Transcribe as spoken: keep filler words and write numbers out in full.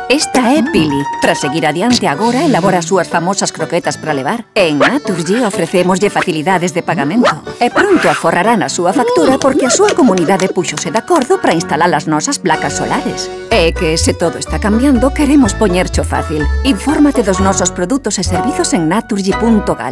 Esta é Pili. Para seguir adiante agora, elabora as súas famosas croquetas para levar. En Naturgy ofrecémoslle facilidades de pagamento. E pronto aforrará na súa factura porque a súa comunidade puxose de acordo para instalar as nosas placas solares. E que, se todo está cambiando, queremos poñercho fácil. Infórmate dos nosos produtos e servizos en naturgy punto gal.